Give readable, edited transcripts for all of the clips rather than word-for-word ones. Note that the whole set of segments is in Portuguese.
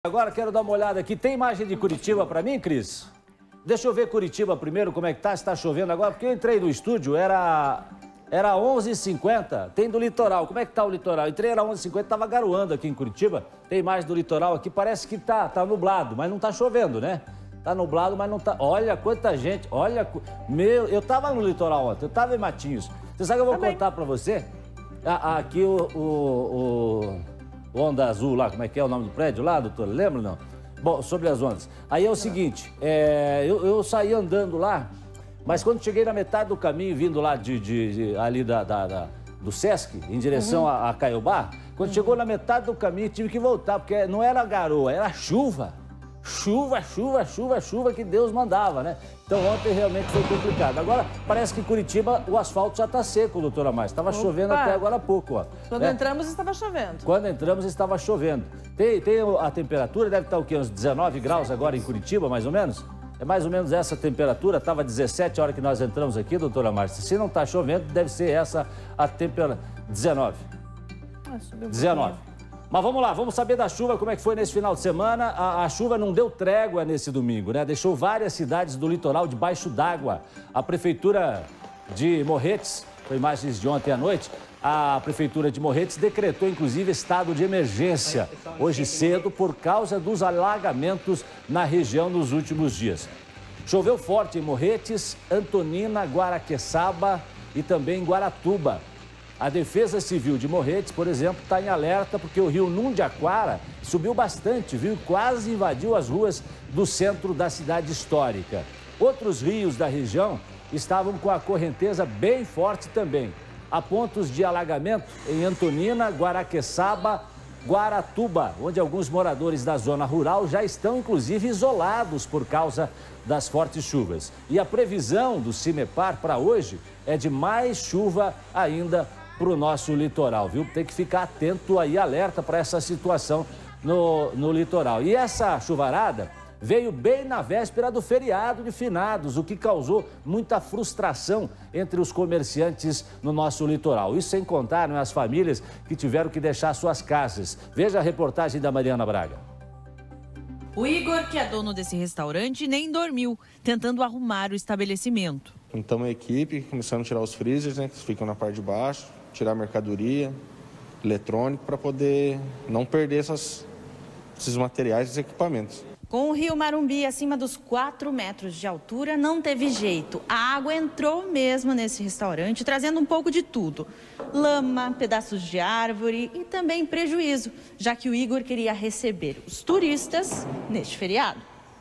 Agora quero dar uma olhada aqui. Tem imagem de Curitiba para mim, Cris? Deixa eu ver Curitiba primeiro, como é que tá, se tá chovendo agora. Porque eu entrei no estúdio, era 11h50, tem do litoral. Como é que tá o litoral? Entrei, era 11h50, tava garoando aqui em Curitiba. Tem imagem do litoral aqui, parece que tá nublado, mas não tá chovendo, né? Tá nublado, mas não tá... Olha quanta gente, olha... Meu, eu tava no litoral ontem, eu tava em Matinhos. Você sabe que eu vou contar pra você? Aqui o Onda Azul lá, como é que é o nome do prédio lá, doutor? Lembra não? Bom, sobre as ondas. Aí é o seguinte, eu saí andando lá, mas quando cheguei na metade do caminho, vindo lá ali do Sesc, em direção a Caiobá, quando chegou na metade do caminho, tive que voltar, porque não era garoa, era chuva. Chuva que Deus mandava, né? Então ontem realmente foi complicado. Agora, parece que em Curitiba o asfalto já está seco, doutora Márcia. Estava chovendo até agora há pouco, ó. Quando entramos estava chovendo. Quando entramos estava chovendo. Tem a temperatura, deve estar o quê? Uns 19 graus agora em Curitiba, mais ou menos? É mais ou menos essa temperatura, estava 17 a hora que nós entramos aqui, doutora Márcia. Se não está chovendo, deve ser essa a temperatura. 19. 19. Mas vamos lá, vamos saber da chuva, como é que foi nesse final de semana. A chuva não deu trégua nesse domingo, né? Deixou várias cidades do litoral debaixo d'água. A Prefeitura de Morretes, foi imagens de ontem à noite, a Prefeitura de Morretes decretou, inclusive, estado de emergência hoje cedo por causa dos alagamentos na região nos últimos dias. Choveu forte em Morretes, Antonina, Guaraqueçaba e também em Guaratuba. A Defesa Civil de Morretes, por exemplo, está em alerta porque o rio Nundiaquara subiu bastante, viu? Quase invadiu as ruas do centro da cidade histórica. Outros rios da região estavam com a correnteza bem forte também. Há pontos de alagamento em Antonina, Guaraqueçaba, Guaratuba, onde alguns moradores da zona rural já estão, inclusive, isolados por causa das fortes chuvas. E a previsão do CIMEPAR para hoje é de mais chuva ainda para o nosso litoral, viu? Tem que ficar atento aí, alerta para essa situação no litoral. E essa chuvarada veio bem na véspera do feriado de finados, o que causou muita frustração entre os comerciantes no nosso litoral. Isso sem contar, né, as famílias que tiveram que deixar suas casas. Veja a reportagem da Mariana Braga. O Igor, que é dono desse restaurante, nem dormiu, tentando arrumar o estabelecimento. Então a equipe começando a tirar os freezers, né, que ficam na parte de baixo, tirar mercadoria, eletrônico, para poder não perder esses materiais, esses equipamentos. Com o rio Marumbi acima dos 4 metros de altura, não teve jeito. A água entrou mesmo nesse restaurante, trazendo um pouco de tudo. Lama, pedaços de árvore e também prejuízo, já que o Igor queria receber os turistas neste feriado.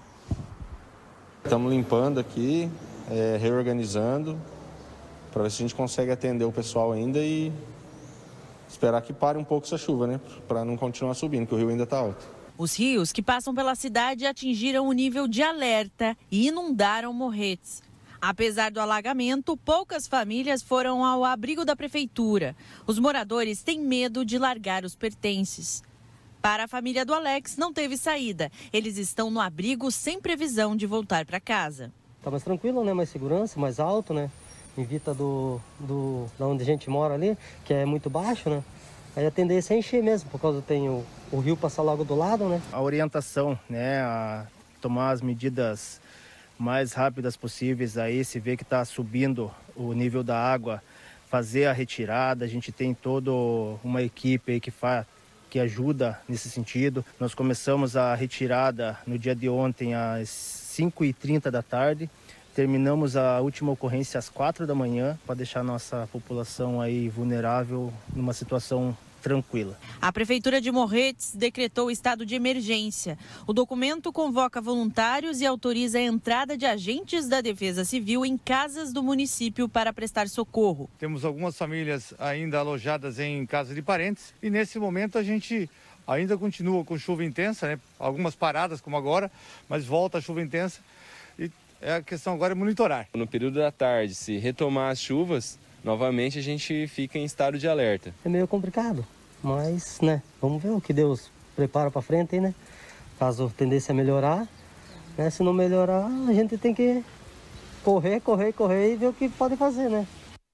Estamos limpando aqui, reorganizando, para ver se a gente consegue atender o pessoal ainda e esperar que pare um pouco essa chuva, né? Para não continuar subindo, porque o rio ainda está alto. Os rios que passam pela cidade atingiram o nível de alerta e inundaram Morretes. Apesar do alagamento, poucas famílias foram ao abrigo da prefeitura. Os moradores têm medo de largar os pertences. Para a família do Alex, não teve saída. Eles estão no abrigo sem previsão de voltar para casa. Tá mais tranquilo, né? Mais segurança, mais alto, né? Evita da onde a gente mora ali, que é muito baixo, né? Aí a tendência é encher mesmo, por causa tem o rio passar logo do lado, né? A orientação, né, a tomar as medidas mais rápidas possíveis aí, se vê que está subindo o nível da água, fazer a retirada. A gente tem toda uma equipe aí que ajuda nesse sentido. Nós começamos a retirada no dia de ontem às 5h30 da tarde. Terminamos a última ocorrência às 4 da manhã para deixar a nossa população aí vulnerável numa situação tranquila. A Prefeitura de Morretes decretou o estado de emergência. O documento convoca voluntários e autoriza a entrada de agentes da Defesa Civil em casas do município para prestar socorro. Temos algumas famílias ainda alojadas em casa de parentes e nesse momento a gente ainda continua com chuva intensa, né? Algumas paradas como agora, mas volta a chuva intensa. A questão agora é monitorar. No período da tarde, se retomar as chuvas, novamente a gente fica em estado de alerta. É meio complicado, mas, né, vamos ver o que Deus prepara para frente, né? Caso a tendência é melhorar, né? Se não melhorar, a gente tem que correr e ver o que pode fazer, né?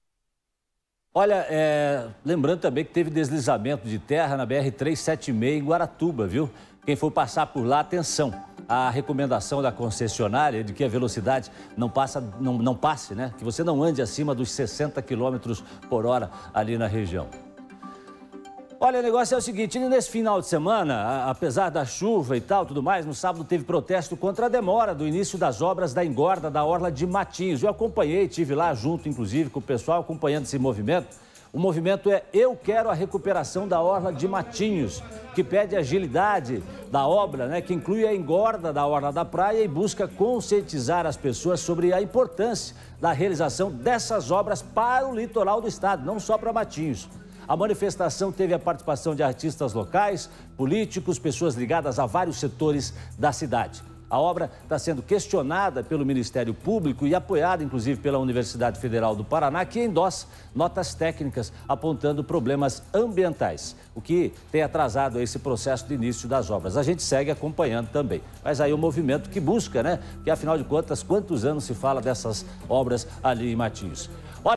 Olha, lembrando também que teve deslizamento de terra na BR-376 em Guaratuba, viu? Quem for passar por lá, atenção. A recomendação da concessionária de que a velocidade não passe, né? Que você não ande acima dos 60 km por hora ali na região. Olha, o negócio é o seguinte, nesse final de semana, apesar da chuva e tal, tudo mais, no sábado teve protesto contra a demora do início das obras da engorda da Orla de Matinhos. Eu acompanhei, estive lá junto, inclusive, com o pessoal acompanhando esse movimento. O movimento é Eu Quero a Recuperação da Orla de Matinhos, que pede agilidade da obra, né, que inclui a engorda da Orla da Praia e busca conscientizar as pessoas sobre a importância da realização dessas obras para o litoral do estado, não só para Matinhos. A manifestação teve a participação de artistas locais, políticos, pessoas ligadas a vários setores da cidade. A obra está sendo questionada pelo Ministério Público e apoiada, inclusive, pela Universidade Federal do Paraná, que endossa notas técnicas apontando problemas ambientais, o que tem atrasado esse processo de início das obras. A gente segue acompanhando também. Mas aí o movimento que busca, né? Que, afinal de contas, quantos anos se fala dessas obras ali em Matinhos?